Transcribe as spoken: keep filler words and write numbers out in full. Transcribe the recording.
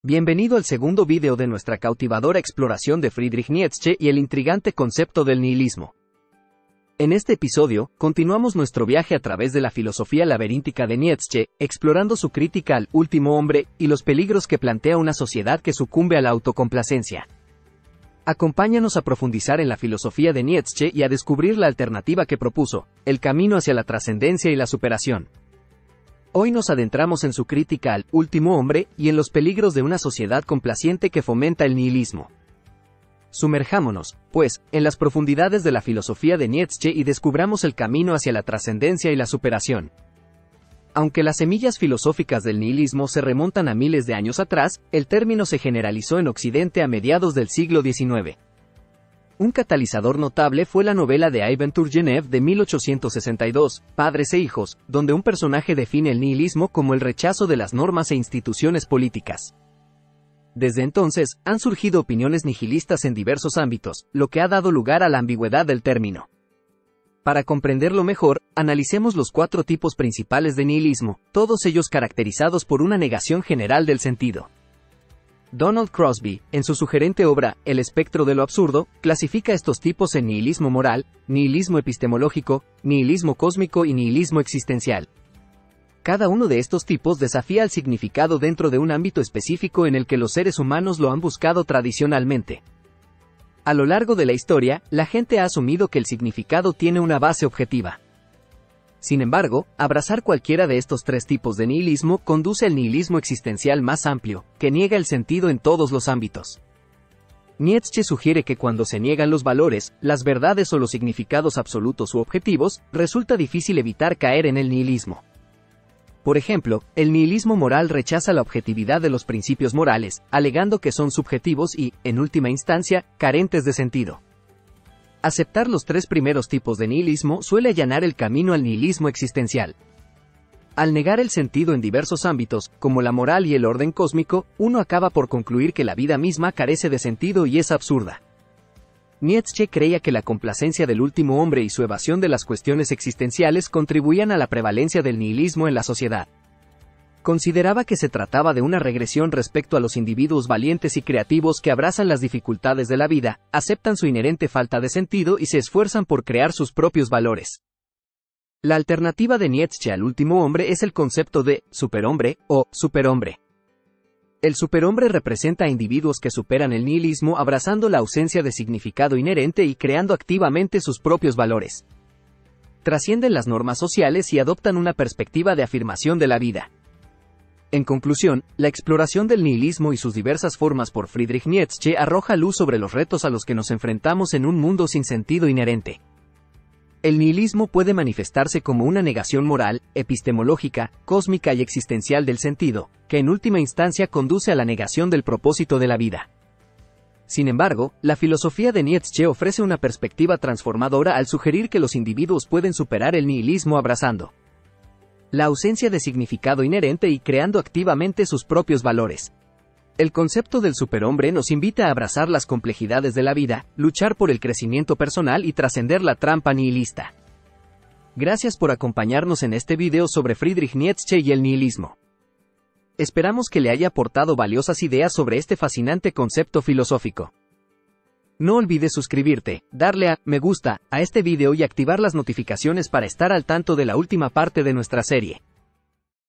Bienvenido al segundo vídeo de nuestra cautivadora exploración de Friedrich Nietzsche y el intrigante concepto del nihilismo. En este episodio, continuamos nuestro viaje a través de la filosofía laberíntica de Nietzsche, explorando su crítica al último hombre y los peligros que plantea una sociedad que sucumbe a la autocomplacencia. Acompáñanos a profundizar en la filosofía de Nietzsche y a descubrir la alternativa que propuso, el camino hacia la trascendencia y la superación. Hoy nos adentramos en su crítica al último hombre y en los peligros de una sociedad complaciente que fomenta el nihilismo. Sumerjámonos, pues, en las profundidades de la filosofía de Nietzsche y descubramos el camino hacia la trascendencia y la superación. Aunque las semillas filosóficas del nihilismo se remontan a miles de años atrás, el término se generalizó en Occidente a mediados del siglo diecinueve. Un catalizador notable fue la novela de Ivan Turgenev de mil ochocientos sesenta y dos, Padres e hijos, donde un personaje define el nihilismo como el rechazo de las normas e instituciones políticas. Desde entonces, han surgido opiniones nihilistas en diversos ámbitos, lo que ha dado lugar a la ambigüedad del término. Para comprenderlo mejor, analicemos los cuatro tipos principales de nihilismo, todos ellos caracterizados por una negación general del sentido. Donald Crosby, en su sugerente obra, El espectro de lo absurdo, clasifica estos tipos en nihilismo moral, nihilismo epistemológico, nihilismo cósmico y nihilismo existencial. Cada uno de estos tipos desafía el significado dentro de un ámbito específico en el que los seres humanos lo han buscado tradicionalmente. A lo largo de la historia, la gente ha asumido que el significado tiene una base objetiva. Sin embargo, abrazar cualquiera de estos tres tipos de nihilismo conduce al nihilismo existencial más amplio, que niega el sentido en todos los ámbitos. Nietzsche sugiere que cuando se niegan los valores, las verdades o los significados absolutos u objetivos, resulta difícil evitar caer en el nihilismo. Por ejemplo, el nihilismo moral rechaza la objetividad de los principios morales, alegando que son subjetivos y, en última instancia, carentes de sentido. Aceptar los tres primeros tipos de nihilismo suele allanar el camino al nihilismo existencial. Al negar el sentido en diversos ámbitos, como la moral y el orden cósmico, uno acaba por concluir que la vida misma carece de sentido y es absurda. Nietzsche creía que la complacencia del último hombre y su evasión de las cuestiones existenciales contribuían a la prevalencia del nihilismo en la sociedad. Consideraba que se trataba de una regresión respecto a los individuos valientes y creativos que abrazan las dificultades de la vida, aceptan su inherente falta de sentido y se esfuerzan por crear sus propios valores. La alternativa de Nietzsche al último hombre es el concepto de superhombre o superhombre. El superhombre representa a individuos que superan el nihilismo abrazando la ausencia de significado inherente y creando activamente sus propios valores. Trascienden las normas sociales y adoptan una perspectiva de afirmación de la vida. En conclusión, la exploración del nihilismo y sus diversas formas por Friedrich Nietzsche arroja luz sobre los retos a los que nos enfrentamos en un mundo sin sentido inherente. El nihilismo puede manifestarse como una negación moral, epistemológica, cósmica y existencial del sentido, que en última instancia conduce a la negación del propósito de la vida. Sin embargo, la filosofía de Nietzsche ofrece una perspectiva transformadora al sugerir que los individuos pueden superar el nihilismo abrazando la ausencia de significado inherente y creando activamente sus propios valores. El concepto del superhombre nos invita a abrazar las complejidades de la vida, luchar por el crecimiento personal y trascender la trampa nihilista. Gracias por acompañarnos en este video sobre Friedrich Nietzsche y el nihilismo. Esperamos que le haya aportado valiosas ideas sobre este fascinante concepto filosófico. No olvides suscribirte, darle a me gusta a este video y activar las notificaciones para estar al tanto de la última parte de nuestra serie.